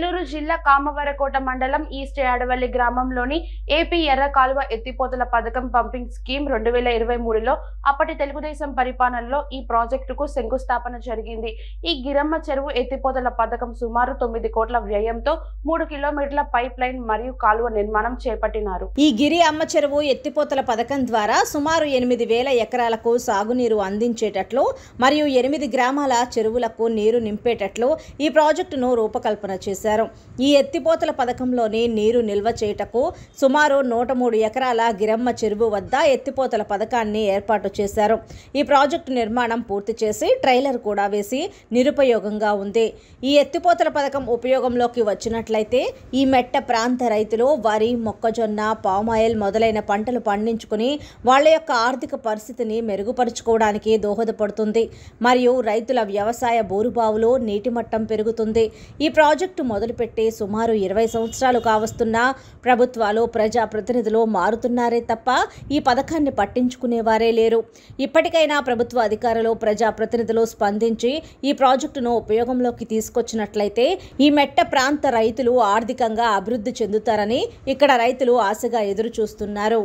నెల్లూరు జిల్లా కామవరకోట మండలం ఈస్ట్ యాడవల్లి గ్రామంలోని ఏపీ ఎర్ర కాలువ ఎత్తిపోతల పథకం పంపింగ్ స్కీమ్ 2023లో అప్పటి తెలుగుదేశం పరిపాలనలో ఈ ప్రాజెక్టుకు శంకుస్థాపన జరిగింది. ఈ గిరమ్మ చెరువు ఎత్తిపోతల పథకం సుమారు 9 కోట్ల వ్యయంతో 3 కిలోమీటర్ల పైప్ లైన్ మరియు కాలువ నిర్మాణం చేపట్టినారు. ఈ గిరి అమ్మ చెరువు ఎత్తిపోతల పథకం ద్వారా సుమారు 8,000 ఎకరాలకు సాగునీరు అందించేటట్లు మరియు 8 గ్రామాల చెరువులకు నీరు నింపేటట్లు ఈ ప్రాజెక్టును రూపకల్పన చేశారు. ఈ ఎత్తిపోతల పథకంలోని నీరు నిల్వ చేయుటకు సుమారు 103 ఎకరాల గిరమ్మ చెరువు వద్ద ఎత్తిపోతల పథకాన్ని ఏర్పాటు చేశారు. ఈ ప్రాజెక్టు నిర్మాణం పూర్తి చేసి ట్రైలర్ కూడా వేసి నిరుపయోగంగా ఉంది. ఈ ఎత్తిపోతల పథకం ఉపయోగంలోకి వచ్చినట్లయితే ఈ మెట్ట ప్రాంత రైతులు వరి, మొక్కజొన్న, పామాయిల్ మొదలైన పంటలు పండించుకుని వాళ్ళ యొక్క ఆర్థిక పరిస్థితిని మెరుగుపరుచుకోవడానికి దోహదపడుతుంది. మరియు రైతుల వ్యవసాయ బోరుబావులో నీటి మట్టం పెరుగుతుంది. ఈ ప్రాజెక్టు మొదలుపెట్టి సుమారు 20 సంవత్సరాలు కావస్తున్నా ప్రభుత్వాలు, ప్రజాప్రతినిధులు మారుతున్నారే తప్ప ఈ పథకాన్ని పట్టించుకునేవారే లేరు. ఇప్పటికైనా ప్రభుత్వ అధికారులు, ప్రజాప్రతినిధులు స్పందించి ఈ ప్రాజెక్టును ఉపయోగంలోకి తీసుకొచ్చినట్లయితే ఈ మెట్ట ప్రాంత రైతులు ఆర్థికంగా అభివృద్ధి చెందుతారని ఇక్కడ రైతులు ఆశగా ఎదురు చూస్తున్నారు.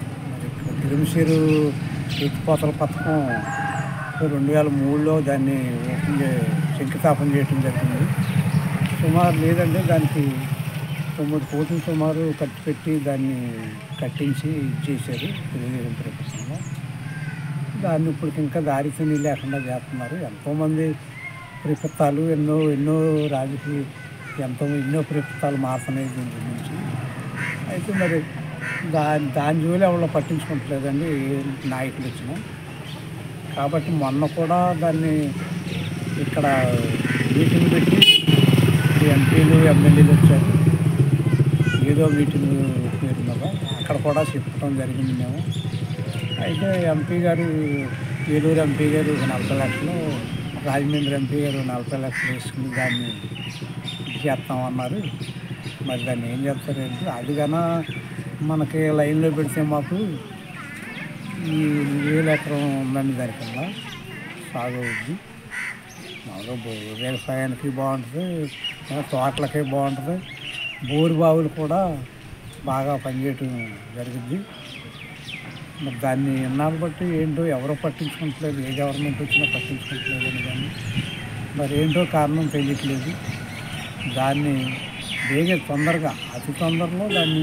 2003లో దాన్ని శంకుస్థాపన చేయడం జరిగింది. సుమారు లేదంటే దానికి 9 కోట్లు సుమారు ఖర్చు పెట్టి దాన్ని కట్టించి చేశారు తెలుగుదేశం ప్రభుత్వంలో. దాన్ని ఇప్పుడు ఇంకా దారితీని లేకుండా చేస్తున్నారు. ఎంతోమంది ప్రభుత్వాలు ఎన్నో రాజకీయ ఎన్నో ప్రభుత్వాలు మారుతున్నాయి దీని గురించి. అయితే మరి దాని జోలి ఎవరో పట్టించుకుంటలేదండి నాయకులు వచ్చిన. కాబట్టి మొన్న కూడా దాన్ని ఇక్కడ మీటింగ్ పెట్టి ఎంపీలు, ఎమ్మెల్యేలు వచ్చారు. ఏదో మీటింగ్ పేరు మీద అక్కడ కూడా చెప్పడం జరిగింది మేము. అయితే ఎంపీ గారు, ఏలూరు ఎంపీ గారు 40 లక్షలు, రాజమండ్రి ఎంపీ గారు 40 లక్షలు వేసుకుని దాన్ని చేస్తామన్నారు. మరి దాన్ని ఏం చేస్తారంటే అది కన్నా మనకి లైన్లో పెడితే మాకు ఈ 1,000 ఎకరం ఉందండి, దానికన్నా సాగు అవుద్ది. మామూలుగా వ్యవసాయానికి బాగుంటుంది, తోటలకి బాగుంటుంది, బోరు బావులు కూడా బాగా పనిచేయటం జరిగింది. మరి దాన్ని ఎన్నాళ్ళు బట్టి ఏంటో ఎవరో పట్టించుకుంటలేదు, ఏ గవర్నమెంట్ వచ్చినా పట్టించుకుంటలేదు అని. కానీ మరి ఏంటో కారణం తెలియట్లేదు. దాన్ని తొందరగా అతి తొందరలో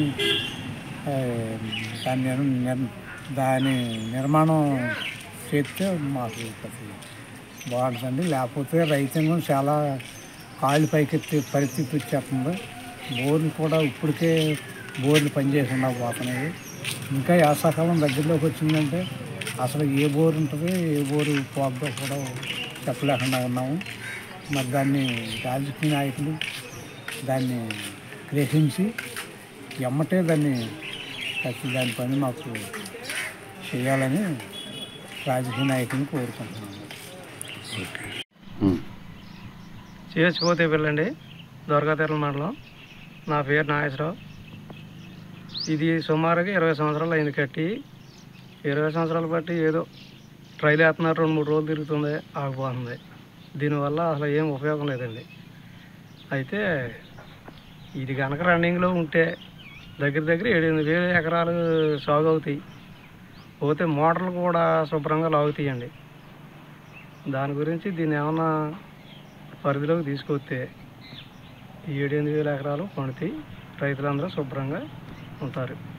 దాని నిర్మాణం చేస్తే మాకు బాగుంటుందండి. లేకపోతే రైతాంగం చాలా కాళ్ళు పైకెత్తే పరిస్థితి వచ్చేస్తుంది. బోర్లు కూడా ఇప్పటికే బోర్లు పనిచేయకుండా పోతున్నాయి. ఇంకా యాసకాలం దగ్గరలోకి వచ్చిందంటే అసలు ఏ బోరు ఉంటుంది, ఏ బోరు పోద్దో కూడా చెప్పలేకుండా ఉన్నాము. మరి దాన్ని రాజకీయ నాయకులు దాన్ని గ్రహించి ఎమ్మటే దాని పని మాకు చేయాలని రాజకీయ నాయకుని కోరుకుంటున్నాము. చేయకపోతే వెళ్ళండి, దొరకతెరల మండలం. నా పేరు నాగేశ్వరరావు. ఇది సుమారుగా 20 సంవత్సరాలు అయింది కట్టి. 20 సంవత్సరాలు బట్టి ఏదో ట్రైల్ వేస్తున్నారు, 2-3 రోజులు తిరుగుతుంది, ఆగిపోతుంది. దీనివల్ల అసలు ఏం ఉపయోగం లేదండి. అయితే ఇది కనుక రన్నింగ్లో ఉంటే దగ్గర 7,000 ఎకరాలు సాగు అవుతాయి. పోతే మోటార్లు కూడా శుభ్రంగా లాగుతాయండి. దాని గురించి దీన్ని ఏమన్నా పరిధిలోకి తీసుకొస్తే 7,000 ఎకరాలు పండుతాయి, రైతులందరూ శుభ్రంగా ఉంటారు.